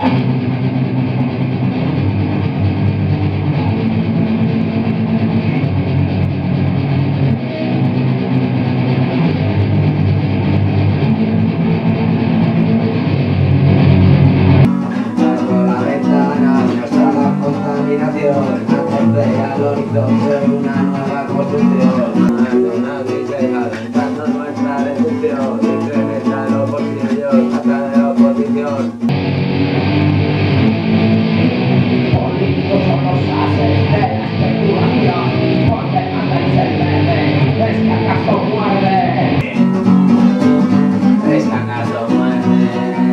De una nueva construcción, una grilla alentando nuestra destrucción, incrementa los bolsillos atrás de la oposición. Políticos son los haces de la especulación, porque manda y se vende, ¿es que acaso muerde? ¿Es que acaso muerde?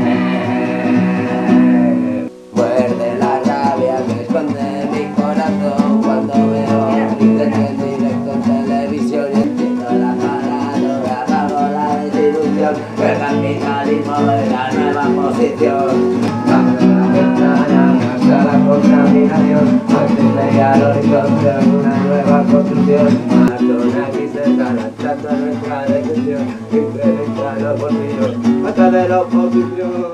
Muerde la rabia que esconde mi corazón cuando veo en directo en televisión y entiendo la paranoia, apago la desilusión, el capitalismo de la nueva posición. Bajo la ventana hasta la contaminación, antes veía al horizonte una nueva construcción. Madonna aquí cercana, trata nuestra destrucción, incrementa los bolsillos, hasta de la oposición.